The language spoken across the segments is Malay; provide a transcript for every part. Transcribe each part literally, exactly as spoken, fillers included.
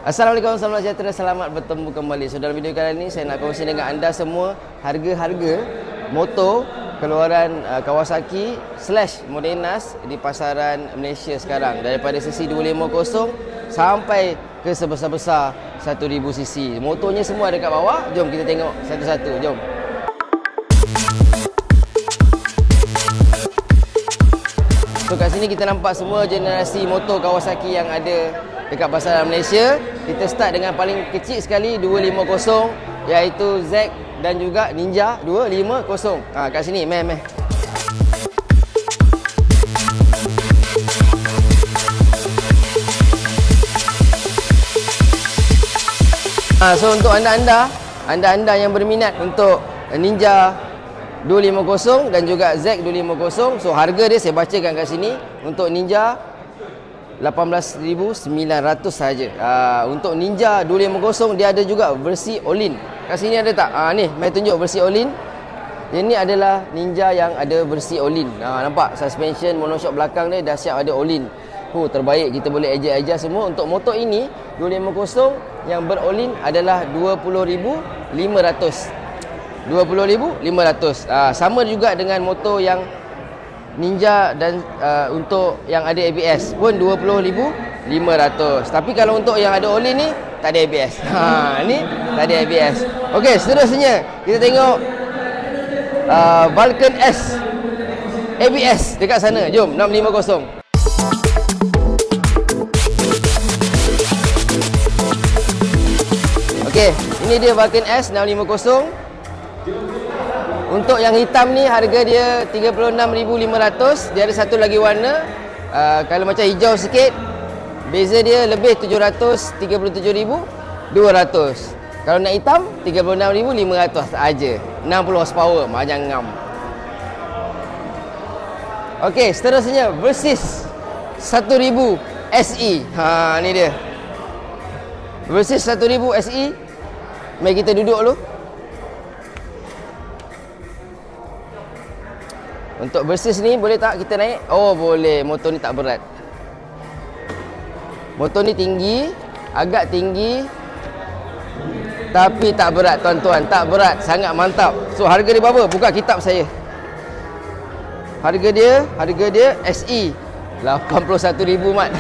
Assalamualaikum, selamat sejahtera, selamat bertemu kembali. So, dalam video kali ini saya nak kongsi dengan anda semua harga-harga motor keluaran uh, Kawasaki slash Modenas di pasaran Malaysia sekarang, daripada sisi dua lima kosong sampai ke sebesar-besar seribu ribu cc. Motornya semua ada kat bawah. Jom kita tengok satu-satu. Jom. So, kat sini kita nampak semua generasi motor Kawasaki yang ada dekat pasaran Malaysia. Kita start dengan paling kecil sekali dua lima kosong, iaitu Z dan juga Ninja dua lima kosong. Ha, kat sini meh meh. Ha, so untuk anda-anda, anda-anda yang berminat untuk Ninja dua lima kosong dan juga Z dua lima kosong, so harga dia saya bacakan kat sini. Untuk Ninja lapan belas ribu sembilan ratus saja. Uh, untuk Ninja dua lima kosong dia ada juga versi all-in. Kat sini ada tak? Ah uh, ni, mai tunjuk versi all-in. Ini adalah Ninja yang ada versi all-in. Uh, nampak suspension monoshock belakang dia dah siap ada all-in. Oh, terbaik, kita boleh adjust-adjust semua. Untuk motor ini dua lima kosong yang ber-all-in adalah dua puluh ribu lima ratus. dua puluh ribu lima ratus. Uh, sama juga dengan motor yang Ninja dan uh, untuk yang ada A B S pun dua puluh ribu lima ratus. Tapi kalau untuk yang ada all-in ni tak ada A B S. Ha, ni tak ada A B S. Okey, seterusnya kita tengok uh, Vulcan S A B S dekat sana. Jom, enam lima kosong. Okey, ini dia Vulcan S enam lima kosong. Untuk yang hitam ni harga dia tiga puluh enam ribu lima ratus. Dia ada satu lagi warna. Uh, kalau macam hijau sikit, beza dia lebih tujuh ratus tiga puluh tujuh ribu dua ratus. Kalau nak hitam tiga puluh enam ribu lima ratus aja. enam puluh horsepower, macam ngam. Okey, seterusnya Versys seribu ribu S E. Ha, ni dia. Versys seribu ribu S E. Mari kita duduk dulu. Untuk Versys ni boleh tak kita naik? Oh, boleh. Motor ni tak berat. Motor ni tinggi, agak tinggi, tapi tak berat tuan-tuan. Tak berat, sangat mantap. So harga dia berapa? Buka kitab saya. Harga dia, harga dia S E lapan puluh satu ribu mat.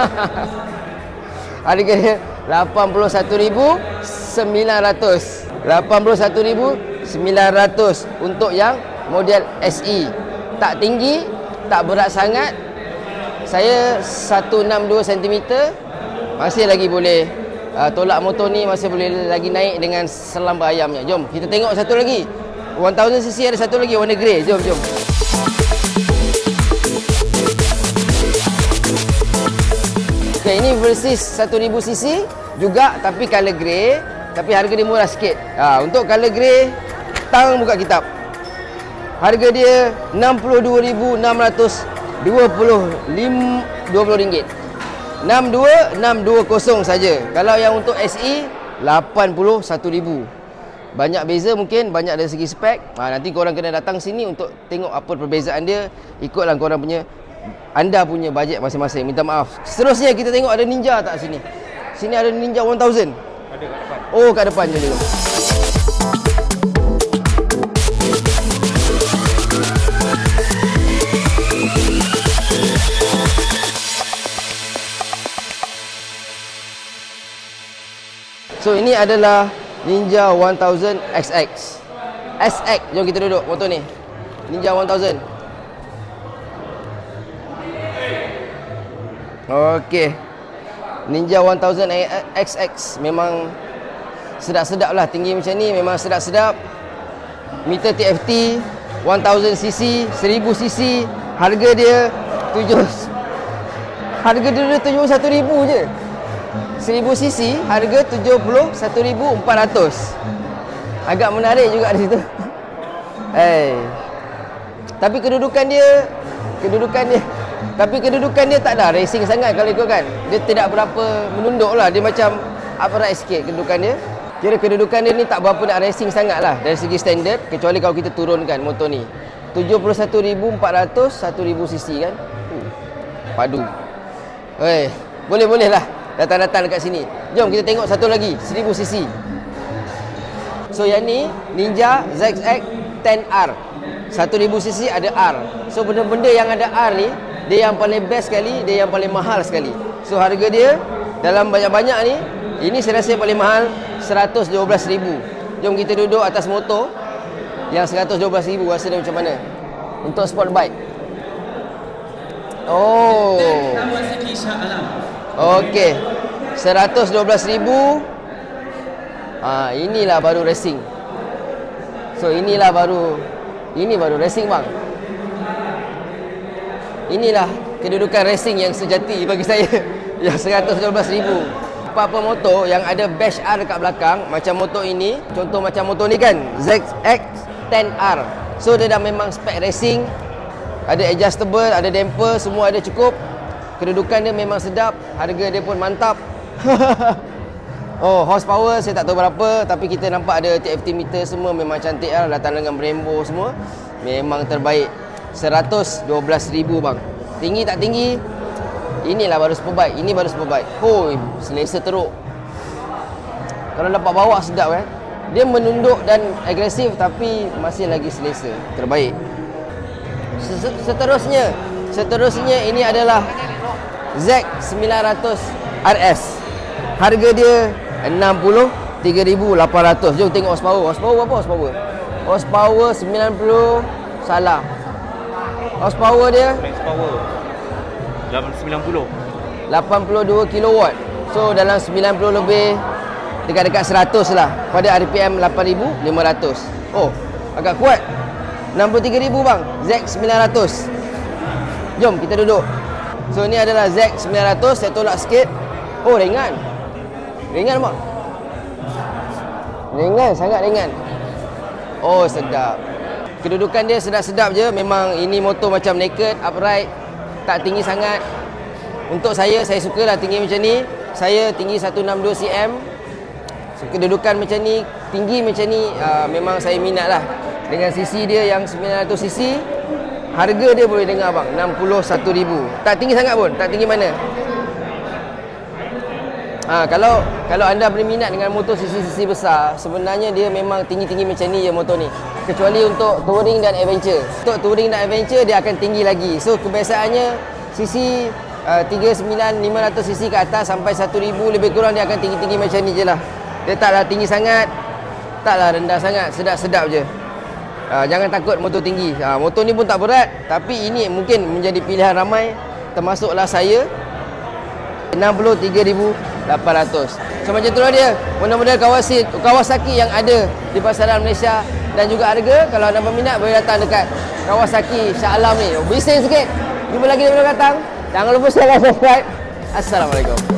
Harga dia lapan puluh satu ribu sembilan ratus. lapan puluh satu ribu sembilan ratus untuk yang model S E. Tak tinggi, tak berat sangat. Saya seratus enam puluh dua sentimeter. Masih lagi boleh uh, tolak motor ni, masih boleh lagi naik dengan selam berayamnya. Jom kita tengok satu lagi. seribu cc ada satu lagi warna grey. Jom jom. Okay, ini Versys seribu ribu cc juga, tapi color grey, tapi harga dia murah sikit. Ha, untuk color grey, tang buka kitab. Harga dia enam puluh dua ribu enam ratus dua puluh ringgit. enam dua enam dua kosong saja. Kalau yang untuk S E lapan puluh satu ribu. Banyak beza mungkin, banyak dari segi spek. Ha, nanti korang kena datang sini untuk tengok apa perbezaan dia. Ikutlah korang punya, anda punya bajet masing-masing. Minta maaf. Seterusnya kita tengok ada Ninja tak sini. Sini ada Ninja seribu. Ada kat depan. Oh, kat depan je dulu. So ini adalah Ninja seribu X X. S X, jom kita duduk motor ni. Ninja seribu. Okey. Ninja seribu X X memang sedap-sedap lah. Tinggi macam ni memang sedap-sedap. Meter T F T seribu cc, seribu cc. Harga dia tujuh. Harga dia tujuh puluh satu ribu je. seribu cc harga tujuh puluh satu ribu empat ratus. Agak menarik juga di situ. Hey. Tapi kedudukan dia, kedudukan dia, tapi kedudukan dia tak ada racing sangat kalau ikutkan. Dia tidak berapa menunduk lah. Dia macam upright sikit kedudukan dia. Kira kedudukan dia ni tak berapa nak racing sangat lah dari segi standard. Kecuali kalau kita turunkan motor ni. tujuh puluh satu ribu empat ratus, seribu cc kan. Uh, padu. Hey. Boleh-boleh lah. datang-datang dekat sini. Jom kita tengok satu lagi, seribu cc. So yang ni Ninja Z X ten R. seribu cc ada R. So benda-benda yang ada R ni, dia yang paling best sekali, dia yang paling mahal sekali. So harga dia dalam banyak-banyak ni, ini saya rasa yang paling mahal seratus dua belas ribu. Jom kita duduk atas motor yang seratus dua belas ribu, rasa dia macam mana untuk sport bike. Oh, okey, seratus dua belas ribu. Ah, inilah baru racing. So inilah baru, ini baru racing bang. Inilah kedudukan racing yang sejati bagi saya. Yang seratus dua belas ribu. Apa-apa motor yang ada bash R dekat belakang, macam motor ini, contoh macam motor ni kan, Z X ten R. So dia dah memang spek racing, ada adjustable, ada damper, semua ada cukup. Kedudukan dia memang sedap, harga dia pun mantap. Oh, horsepower saya tak tahu berapa, tapi kita nampak ada T F T meter semua memang cantik lah, datang dengan Brembo semua. Memang terbaik. seratus dua belas ribu bang. Tinggi tak tinggi? Inilah baru superbike, ini baru superbike. Oh, selesa teruk. Kalau dapat bawa sedap kan. Dia menunduk dan agresif tapi masih lagi selesa. Terbaik. Seterusnya, seterusnya ini adalah Z sembilan ratus R S. Harga dia enam puluh tiga ribu lapan ratus. Jom tengok horsepower. Horsepower berapa horsepower? Horsepower sembilan puluh. Salah. Horsepower dia max power sembilan puluh. lapan puluh dua kilowatt. So dalam sembilan puluh lebih, dekat-dekat seratus lah. Pada R P M lapan ribu lima ratus. Oh, agak kuat. enam puluh tiga ribu bang. Z sembilan ratus. Jom kita duduk. So ni adalah Z sembilan ratus. Saya tolak sikit. Oh, ringan. Ringan bang. Ringan, sangat ringan. Oh, sedap. Kedudukan dia sedap-sedap je. Memang ini motor macam naked, upright, tak tinggi sangat. Untuk saya, saya sukalah tinggi macam ni. Saya tinggi seratus enam puluh dua sentimeter. So, kedudukan macam ni, tinggi macam ni, uh, memang saya minat lah. Dengan cc dia yang sembilan ratus cc, harga dia boleh dengar bang, enam puluh satu ribu. Tak tinggi sangat pun, tak tinggi mana. Ha, kalau kalau anda berminat dengan motor cc-cc besar, sebenarnya dia memang tinggi-tinggi macam ni je motor ni. Kecuali untuk touring dan adventure. Untuk touring dan adventure dia akan tinggi lagi. So kebiasaannya cc uh, tiga puluh sembilan lima ratus cc ke atas sampai satu ribu lebih kurang dia akan tinggi-tinggi macam ni je lah. Dia taklah tinggi sangat, taklah rendah sangat, sedap-sedap je. Uh, jangan takut motor tinggi. Uh, motor ni pun tak berat, tapi ini mungkin menjadi pilihan ramai, termasuklah saya. enam puluh tiga ribu lapan ratus. So macam itulah dia model-model Kawasaki, Kawasaki yang ada di pasaran Malaysia. Dan juga harga, kalau anda berminat boleh datang dekat Kawasaki Shah Alam ni. Bising sikit. Jumpa lagi di video akan datang. Jangan lupa share dan subscribe. Assalamualaikum.